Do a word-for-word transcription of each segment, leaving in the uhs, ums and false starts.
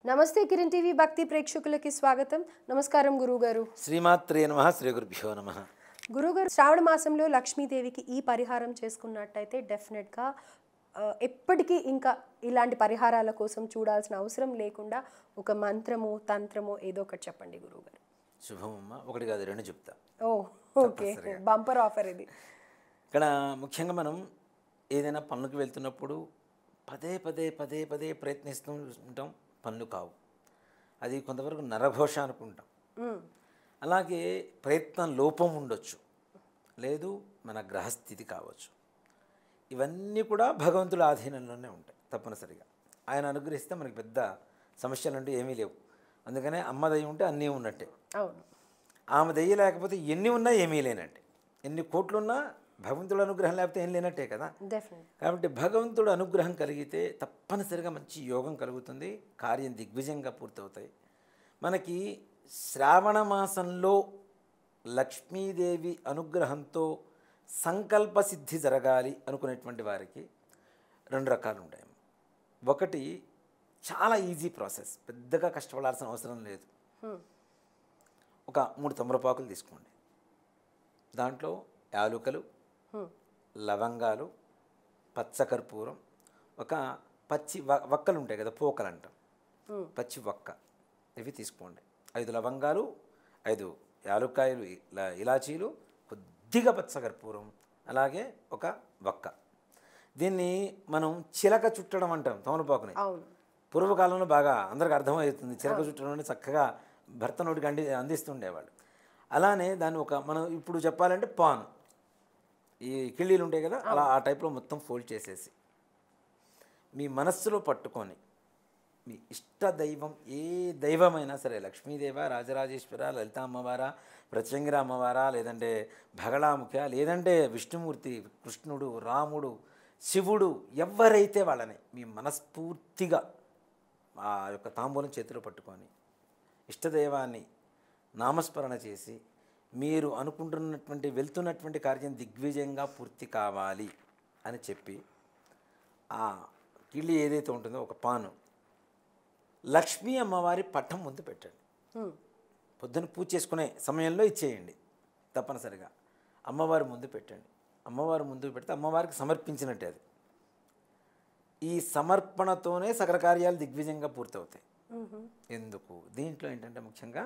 నమస్తే కిరణ్ టీవీ భక్తి ప్రేక్షకులకి స్వాగతం. నమస్కారం గురుగారు. శ్రీమాత్రే నమః. శ్రీ గురుభ్యో నమః. గురుగారు, శ్రావణ మాసంలో లక్ష్మీదేవికి ఈ పరిహారం చేసుకున్నట్టయితే డెఫినెట్గా ఎప్పటికీ ఇంకా ఇలాంటి పరిహారాల కోసం చూడాల్సిన అవసరం లేకుండా ఒక మంత్రము తంత్రము ఏదో ఒకటి చెప్పండి గురుగారు. శుభమమ్మ. ఒకటి కాదు రెండు చెప్తా. ఓ ఓకే, బంపర్ ఆఫర్ ఇది. ఇక్కడ ముఖ్యంగా మనం ఏదైనా పనులకు వెళ్తున్నప్పుడు పదే పదే పదే పదే ప్రయత్నిస్తూ ఉంటాం, పనులు కావు. అది కొంతవరకు నరఘోష అనుకుంటాం. అలాగే ప్రయత్నం లోపం ఉండొచ్చు, లేదు మన గ్రహస్థితి కావచ్చు. ఇవన్నీ కూడా భగవంతుల ఆధీనంలోనే ఉంటాయి తప్పనిసరిగా. ఆయన అనుగ్రహిస్తే మనకి పెద్ద సమస్యలు అంటూ ఏమీ లేవు. అందుకనే అమ్మ దయ్య ఉంటే అన్నీ ఉన్నట్టే. అవును. ఆమె దయ్య లేకపోతే ఎన్ని ఉన్నా ఏమీ లేనట్టే. ఎన్ని కోట్లున్నా భగవంతుడు అనుగ్రహం లేకపోతే ఏం లేనట్టే కదా. కాబట్టి భగవంతుడు అనుగ్రహం కలిగితే తప్పనిసరిగా మంచి యోగం కలుగుతుంది, కార్యం దిగ్విజయంగా పూర్తవుతాయి. మనకి శ్రావణ మాసంలో లక్ష్మీదేవి అనుగ్రహంతో సంకల్ప సిద్ధి జరగాలి అనుకునేటువంటి వారికి రెండు రకాలు ఉంటాయి. ఒకటి చాలా ఈజీ ప్రాసెస్, పెద్దగా కష్టపడాల్సిన అవసరం లేదు. ఒక మూడు తమలపాకులు తీసుకోండి, దాంట్లో యాలుకలు, లవంగాలు, పచ్చకర్పూరం, ఒక పచ్చి వక్కలు ఉంటాయి కదా, పోకలు అంటాం, పచ్చి వక్క, ఇవి తీసుకోండి. ఐదు లవంగాలు, ఐదు యాలుక్కాయలు, ఇలాచీలు, కొద్దిగా పచ్చకర్పూరం, అలాగే ఒక వక్క. దీన్ని మనం చిలక చుట్టడం అంటాం తమలపాకుని. పూర్వకాలంలో బాగా అందరికి అర్థమవుతుంది. చిలక చుట్టడం అంటే చక్కగా భర్త నోటికి అంది అందిస్తుండేవాళ్ళు. అలానే దాన్ని ఒక మనం ఇప్పుడు చెప్పాలంటే పాన్, ఈ కిళ్ళీలు ఉంటాయి కదా, అలా ఆ టైప్లో మొత్తం ఫోల్డ్ చేసేసి మీ మనస్సులో పట్టుకొని మీ ఇష్ట దైవం ఏ దైవమైనా సరే, లక్ష్మీదేవ, రాజరాజేశ్వర, లలిత అమ్మవారా, ప్రత్యంగిర అమ్మవారా, లేదంటే భగళాముఖ, లేదంటే విష్ణుమూర్తి, కృష్ణుడు, రాముడు, శివుడు, ఎవరైతే వాళ్ళని మీ మనస్ఫూర్తిగా ఆ యొక్క తాంబూలం చేతిలో పట్టుకొని ఇష్టదైవాన్ని నామస్మరణ చేసి మీరు అనుకుంటున్నటువంటి వెళ్తున్నటువంటి కార్యం దిగ్విజయంగా పూర్తి కావాలి అని చెప్పి ఆ కిళ్ళి ఏదైతే ఉంటుందో ఒక పాను లక్ష్మీ అమ్మవారి పట్టం ముందు పెట్టండి. పొద్దున్న పూజ చేసుకునే సమయంలో ఇచ్చేయండి. తప్పనిసరిగా అమ్మవారి ముందు పెట్టండి. అమ్మవారి ముందు పెడితే అమ్మవారికి సమర్పించినట్టే అది. ఈ సమర్పణతోనే సకల కార్యాలు దిగ్విజయంగా పూర్తవుతాయి. ఎందుకు? దీంట్లో ఏంటంటే ముఖ్యంగా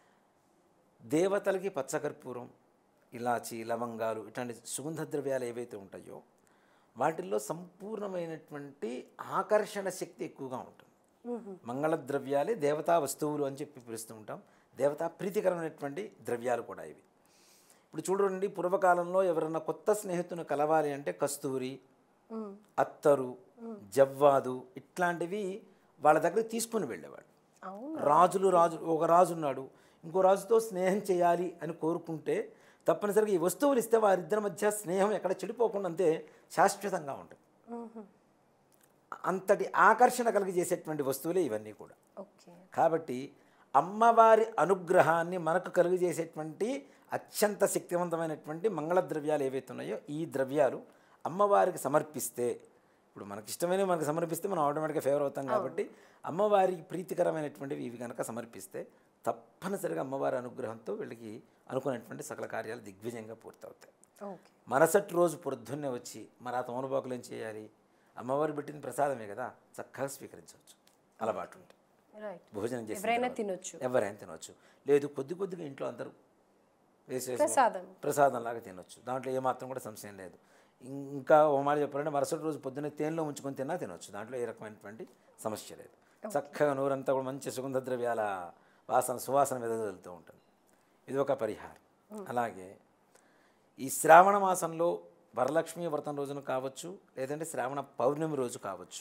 దేవతలకి పచ్చకర్పూరం, ఇలాచి, లవంగాలు ఇట్లాంటి సుగంధ ద్రవ్యాలు ఏవైతే ఉంటాయో వాటిల్లో సంపూర్ణమైనటువంటి ఆకర్షణ శక్తి ఎక్కువగా ఉంటుంది. మంగళ ద్రవ్యాలే దేవతా వస్తువులు అని చెప్పి పిలుస్తూ ఉంటాం. దేవతా ప్రీతికరమైనటువంటి ద్రవ్యాలు కూడా ఇవి. ఇప్పుడు చూడండి, పూర్వకాలంలో ఎవరన్నా కొత్త స్నేహితుని కలవాలి అంటే కస్తూరి, అత్తరు, జవ్వాదు ఇట్లాంటివి వాళ్ళ దగ్గర తీసుకుని వెళ్ళేవాడు. రాజులు రాజు ఒక రాజు ఉన్నాడు, ఇంకో రాజుతో స్నేహం చేయాలి అని కోరుకుంటే తప్పనిసరిగా ఈ వస్తువులు ఇస్తే వారిద్దరి మధ్య స్నేహం ఎక్కడ చెడిపోకుండా అంతే శాశ్వతంగా ఉంటుంది. అంతటి ఆకర్షణ కలిగజేసేటువంటి వస్తువులే ఇవన్నీ కూడా. కాబట్టి అమ్మవారి అనుగ్రహాన్ని మనకు కలుగజేసేటువంటి అత్యంత శక్తివంతమైనటువంటి మంగళ ద్రవ్యాలు ఏవైతే ఉన్నాయో ఈ ద్రవ్యాలు అమ్మవారికి సమర్పిస్తే, ఇప్పుడు మనకి ఇష్టమైనవి మనకు సమర్పిస్తే మనం ఆటోమేటిక్గా ఫేవర్ అవుతాం. కాబట్టి అమ్మవారికి ప్రీతికరమైనటువంటివి ఇవి కనుక సమర్పిస్తే తప్పనిసరిగా అమ్మవారి అనుగ్రహంతో వీళ్ళకి అనుకునేటువంటి సకల కార్యాలు దిగ్విజయంగా పూర్తవుతాయి. మరుసటి రోజు పొద్దున్నే వచ్చి మరి ఆ తమలపాకులు ఏం చేయాలి? అమ్మవారు పెట్టిన ప్రసాదమే కదా, చక్కగా స్వీకరించవచ్చు. అలవాటు ఉంటుంది. భోజనం చేసి ఎవరైనా తినొచ్చు, ఎవరైనా తినొచ్చు. లేదు కొద్ది కొద్దిగా ఇంట్లో అందరూ వేసేసి ప్రసాదం లాగా తినొచ్చు. దాంట్లో ఏమాత్రం కూడా సంశయం లేదు. ఇంకా ఓ మాట చెప్పాలంటే మరుసటి రోజు పొద్దున్నే తేనెలో ఉంచుకొని తిన్నా తినొచ్చు. దాంట్లో ఏ రకమైనటువంటి సమస్య లేదు. చక్కగా నూరంతా కూడా మంచి సుగంధ ద్రవ్యాల వాసన సువాసన వెదజల్లుతూ ఉంటుంది. ఇది ఒక పరిహారం. అలాగే ఈ శ్రావణ మాసంలో వరలక్ష్మి వ్రతం రోజున కావచ్చు, లేదంటే శ్రావణ పౌర్ణమి రోజు కావచ్చు,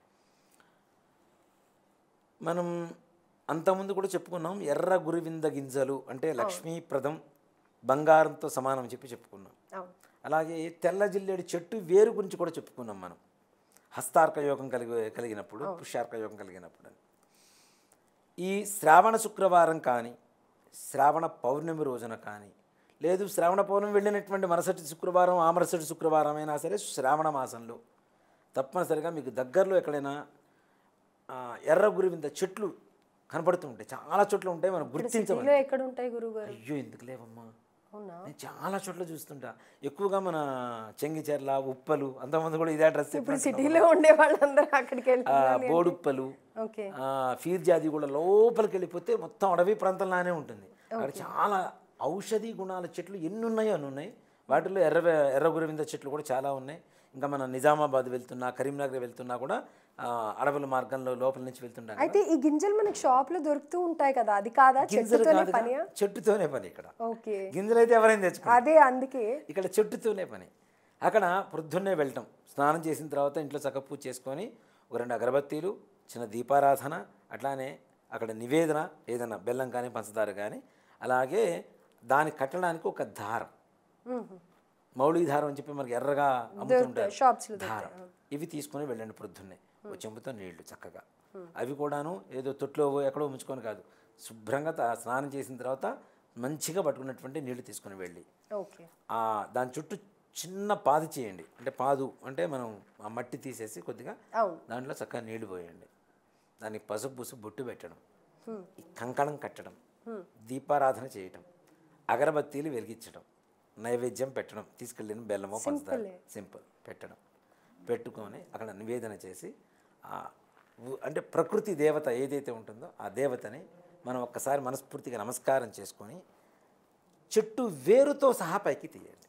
మనం అంతకుముందు కూడా చెప్పుకున్నాం ఎర్ర గురివింద గింజలు అంటే లక్ష్మీప్రదం, బంగారంతో సమానం అని చెప్పి చెప్పుకున్నాం. అలాగే తెల్ల జిల్లేడు చెట్టు వేరు గురించి కూడా చెప్పుకున్నాం మనం, హస్తార్క యోగం కలిగి కలిగినప్పుడు పుష్యార్క యోగం కలిగినప్పుడు. ఈ శ్రావణ శుక్రవారం కానీ శ్రావణ పౌర్ణమి రోజున కానీ, లేదు శ్రావణ పౌర్ణమి వెళ్ళినటువంటి మరుసటి శుక్రవారం ఆ మరుసటి శుక్రవారం అయినా సరే శ్రావణ మాసంలో తప్పనిసరిగా మీకు దగ్గరలో ఎక్కడైనా ఎర్ర గురివింద చెట్లు కనపడుతూ ఉంటాయి, చాలా చోట్ల ఉంటాయి, మనం గుర్తించమని. సిటీలో ఎక్కడ ఉంటాయి గురువుగారు? అయ్యో ఎందుకు లేవమ్మా, అవునా? నేను చాలా చోట్ల చూస్తుంటా. ఎక్కువగా మన చెంగిచెర్ల, ఉప్పలు, అంతమంది కూడా ఇదే అడ్రస్. ఇప్పుడు సిటీలో ఉండే వాళ్ళందరూ అక్కడికి వెళ్ళి బోడుప్పలు, ఓకే ఫీర్జాది కూడా లోపలికి వెళ్ళిపోతే మొత్తం అడవి ప్రాంతంలానే ఉంటుంది. అక్కడ చాలా ఔషధి గుణాల చెట్లు ఎన్ని ఉన్నాయో అన్ని ఉన్నాయి. వాటిలో ఎర్ర ఎర్ర గురవింద చెట్లు కూడా చాలా ఉన్నాయి. ఇంకా మన నిజామాబాద్ వెళ్తున్నా, కరీంనగర్ వెళ్తున్నా కూడా అడవుల మార్గంలో లోపల నుంచి వెళ్తుంటాం. అయితే ఈ గింజలు మనకి షాప్ లో దొరుకుతూ ఉంటాయి కదా, అది కాదా? చెట్టుతోనే పని? చెట్టుతోనే పని ఇక్కడ. ఓకే, గింజలు అయితే ఎవరైనా తెచ్చుకో, అదే అందుకే ఇక్కడ చెట్టుతోనే పని. అక్కడ పొద్దున్నే వెళ్ళటం, స్నానం చేసిన తర్వాత ఇంట్లో చక్క పూజ చేసుకొని ఒక రెండు అగరబత్తీలు, చిన్న దీపారాధన, అట్లానే అక్కడ నివేదన ఏదైనా బెల్లం కానీ పంచదార కానీ, అలాగే దాన్ని కట్టడానికి ఒక దారం, మౌళి దారం అని చెప్పి మనకి ఎర్రగా అమ్ముతుంటారు దారం, ఇవి తీసుకొని వెళ్ళండి ప్రొద్దున్నే. ఓ చెంబుతో నీళ్లు చక్కగా, అవి కూడాను ఏదో తొట్లో ఎక్కడో ఉంచుకొని కాదు, శుభ్రంగా స్నానం చేసిన తర్వాత మంచిగా పట్టుకున్నటువంటి నీళ్లు తీసుకొని వెళ్ళి దాని చుట్టూ చిన్న పాదు చేయండి. అంటే పాదు అంటే మనం ఆ మట్టి తీసేసి కొద్దిగా దాంట్లో చక్కగా నీళ్లు పోయండి. దానికి పసుపు పుసుపు బొట్టు పెట్టడం, కంకణం కట్టడం, దీపారాధన చేయటం, అగరబత్తీలు వెలిగించడం, నైవేద్యం పెట్టడం, తీసుకెళ్ళిన బెల్లమో పంచదార సింపుల్ పెట్టడం, పెట్టుకొని అక్కడ నివేదన చేసి అంటే ప్రకృతి దేవత ఏదైతే ఉంటుందో ఆ దేవతని మనం ఒక్కసారి మనస్ఫూర్తిగా నమస్కారం చేసుకొని చెట్టు వేరుతో సహా పైకి తీయండి.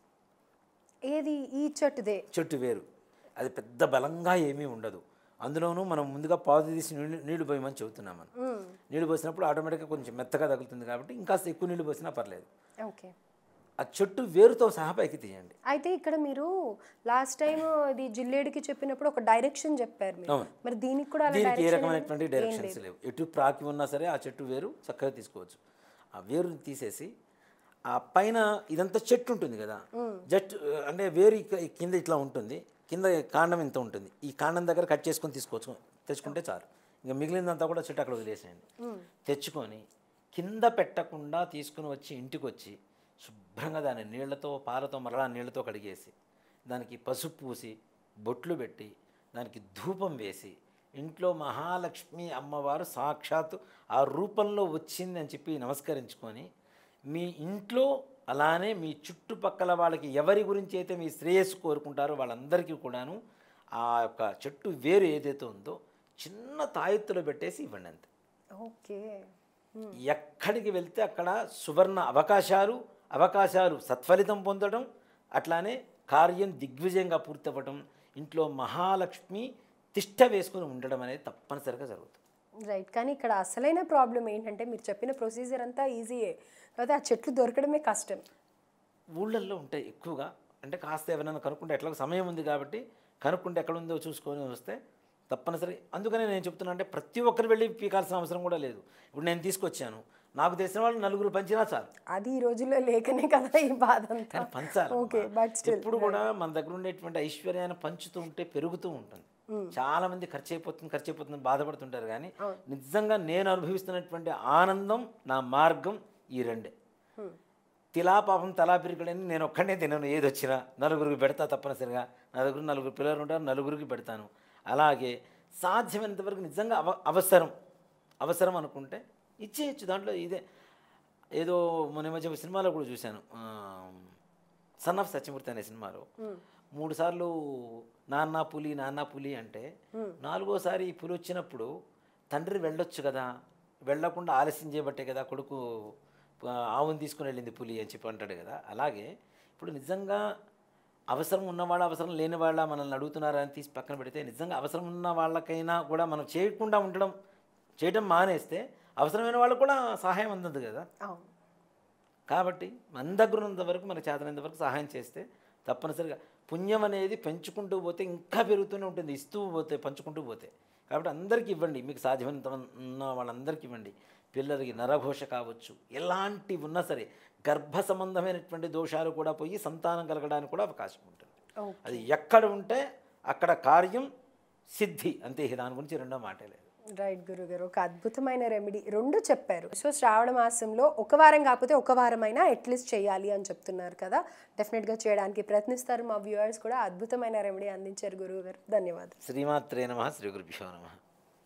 ఏది ఈ చెట్టుదే? చెట్టు వేరు. అది పెద్ద బలంగా ఏమీ ఉండదు. అందులోనూ మనం ముందుగా పాదు తీసి నీళ్ళు నీళ్లు పోయమని చెబుతున్నాం. మనం నీళ్ళు పోసినప్పుడు ఆటోమేటిక్గా కొంచెం మెత్తగా తగులుతుంది కాబట్టి ఇంకాస్త ఎక్కువ నీళ్ళు పోసినా పర్లేదు. ఓకే, ఆ చెట్టు వేరుతో సహా పైకి తీయండి. అయితే ఇక్కడ మీరు లాస్ట్ టైం ఇది జిల్లేడికి చెప్పినప్పుడు ఒక డైరెక్షన్ చెప్పారు మీరు, మరి దీనికి కూడా దీనికి ఏ రకమైనటువంటి డైరెక్షన్స్ లేవు. ఎటు ప్రాకి ఉన్నా సరే ఆ చెట్టు వేరు చక్కగా తీసుకోవచ్చు. ఆ వేరుని తీసేసి ఆ పైన ఇదంతా చెట్టు ఉంటుంది కదా, జస్ట్ అంటే వేరు కింద ఇట్లా ఉంటుంది, కింద కాండం ఇంత ఉంటుంది, ఈ కాండం దగ్గర కట్ చేసుకొని తీసుకోవచ్చు, తెచ్చుకుంటే చాలు. ఇంకా మిగిలినంతా కూడా చెట్టు అక్కడ వదిలేసేయండి. తెచ్చుకొని కింద పెట్టకుండా తీసుకుని వచ్చి ఇంటికి వచ్చి శుభ్రంగా దాన్ని నీళ్లతో పాలతో మరలా నీళ్లతో కడిగేసి దానికి పసుపు పూసి బొట్లు పెట్టి దానికి ధూపం వేసి ఇంట్లో మహాలక్ష్మి అమ్మవారు సాక్షాత్తు ఆ రూపంలో వచ్చింది అని చెప్పి నమస్కరించుకొని మీ ఇంట్లో అలానే మీ చుట్టుపక్కల వాళ్ళకి ఎవరి గురించి అయితే మీ శ్రేయస్సు కోరుకుంటారో వాళ్ళందరికీ కూడాను ఆ యొక్క చెట్టు వేరు ఏదైతే ఉందో చిన్న తాయెత్తులో పెట్టేసి ఇవ్వండి అంతే. ఓకే, ఎక్కడికి వెళ్తే అక్కడ సువర్ణ అవకాశాలు అవకాశాలు సత్ఫలితం పొందడం, అట్లానే కార్యం దిగ్విజయంగా పూర్తవ్వడం, ఇంట్లో మహాలక్ష్మి తిష్ట వేసుకుని ఉండడం అనేది తప్పనిసరిగా జరుగుతుంది. రైట్, కానీ ఇక్కడ అసలైన ప్రాబ్లం ఏంటంటే మీరు చెప్పిన ప్రొసీజర్ అంతా ఈజీయే, కాకపోతే ఆ చెట్లు దొరకడమే కష్టం. ఊళ్ళల్లో ఉంటాయి ఎక్కువగా, అంటే కాస్త ఎవరైనా కనుక్కుంటే ఎట్లా సమయం ఉంది కాబట్టి కనుక్కుంటే ఎక్కడ ఉందో చూసుకొని వస్తే తప్పనిసరి. అందుకనే నేను చెప్తున్నా, అంటే ప్రతి ఒక్కరు వెళ్ళి పీకాల్సిన అవసరం కూడా లేదు. ఇప్పుడు నేను తీసుకొచ్చాను, నాకు తెలిసిన వాళ్ళు నలుగురు పంచినా చాలు. అది ఈ రోజుల్లో లేకనే కదా ఈ బాధ అంతా. పంచాలి. ఓకే, బట్ స్టిల్ ఎప్పుడు కూడా మన దగ్గర ఉండేటువంటి ఐశ్వర్యాన్ని పంచుతూ ఉంటే పెరుగుతూ ఉంటుంది. చాలా మంది ఖర్చు అయిపోతుంది ఖర్చు అయిపోతుంది బాధపడుతుంటారు, కానీ నిజంగా నేను అనుభవిస్తున్నటువంటి ఆనందం నా మార్గం ఈ రెండే. తిలా పాపం తలా పిరికడని నేను ఒక్కడే తినను, ఏది వచ్చినా నలుగురికి పెడతా తప్పనిసరిగా. నా దగ్గర నలుగురు పిల్లలు ఉంటారు, నలుగురికి పెడతాను. అలాగే సాధ్యమైనంతవరకు నిజంగా అవ అవసరం అవసరం అనుకుంటే ఇచ్చేయచ్చు. దాంట్లో ఇదే ఏదో మొన్న మధ్య సినిమాలో కూడా చూశాను, సన్ ఆఫ్ సత్యమూర్తి అనే సినిమాలో మూడు సార్లు నాన్న పులి నాన్న పులి అంటే నాలుగోసారి ఈ పులి వచ్చినప్పుడు తండ్రి వెళ్ళొచ్చు కదా, వెళ్ళకుండా ఆలస్యం చేయబట్టే కదా కొడుకు ఆవును తీసుకుని వెళ్ళింది పులి అని చెప్పి అంటాడు కదా. అలాగే ఇప్పుడు నిజంగా అవసరం ఉన్నవాళ్ళ అవసరం లేని వాళ్ళ మనల్ని అడుగుతున్నారని తీసి పక్కన పెడితే, నిజంగా అవసరం ఉన్న వాళ్ళకైనా కూడా మనం చేయకుండా ఉండడం చేయడం మానేస్తే అవసరమైన వాళ్ళకు కూడా సహాయం అందదు కదా. కాబట్టి మన దగ్గర ఉన్నంత వరకు మనకు చేతనంత వరకు సహాయం చేస్తే తప్పనిసరిగా పుణ్యం అనేది పెంచుకుంటూ పోతే ఇంకా పెరుగుతూనే ఉంటుంది, ఇస్తూ పోతే పంచుకుంటూ పోతే. కాబట్టి అందరికీ ఇవ్వండి, మీకు సాధ్యమైనంత ఉన్న వాళ్ళందరికీ ఇవ్వండి. పిల్లలకి నరఘోష కావచ్చు, ఎలాంటివి ఉన్నా సరే గర్భ సంబంధమైనటువంటి దోషాలు కూడా పోయి సంతానం కలగడానికి కూడా అవకాశం ఉంటుంది. అది ఎక్కడ ఉంటే అక్కడ కార్యం సిద్ధి, అంతే. దాని గురించి రెండో మాటే లేదు. రైట్ గురుగారు, ఒక అద్భుతమైన రెమెడీ రెండు చెప్పారు. సో శ్రావణ మాసంలో ఒక వారం కాకపోతే ఒక వారమైనా అట్లీస్ట్ చేయాలి అని చెప్తున్నారు కదా, డెఫినెట్గా చేయడానికి ప్రయత్నిస్తారు. మా వ్యూవర్స్ కూడా అద్భుతమైన రెమెడీ అందించారు గురువు గారు, ధన్యవాదాలు. శ్రీమాత్రే నమః, శ్రీ గురుభ్యో నమః.